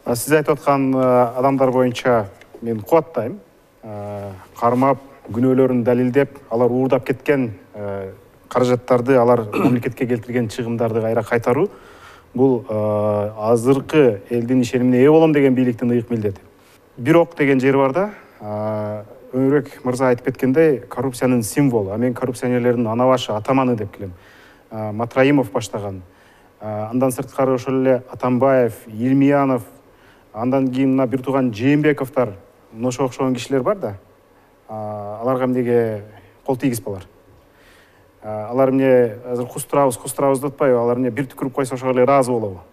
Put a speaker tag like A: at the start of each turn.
A: Сиз айтып аткан адамдар боюнча мен кубаттайм. Кармап, күнөөлөрүн далилдеп, алар уурдап кеткен каражаттарды алар мамлекетке келтирген чыгымдарды кайра кайтаруу бул азыркы элдин ишенимине ээ болом деген бийликтин ыйык милдети. Бирок деген жери бар да. Өнөрбек мырза айтып кеткендей, коррупциянын символу. Мен коррупционерлердин ана башы, атаманы деп келем. Матраимов баштаган. Андан сырткары ошол эле Атамбаев, Илмиянов, андан кийин мына бир тууган Жээнбековдор, ошого окшогон кишилер бар да. Аларга эмнеге кол тийгизбейлар. Алар эмне азыр кустурабыз деп атпайбы? Алар эмне бир түкүрүп койсо ошого эле ыраазы болобу?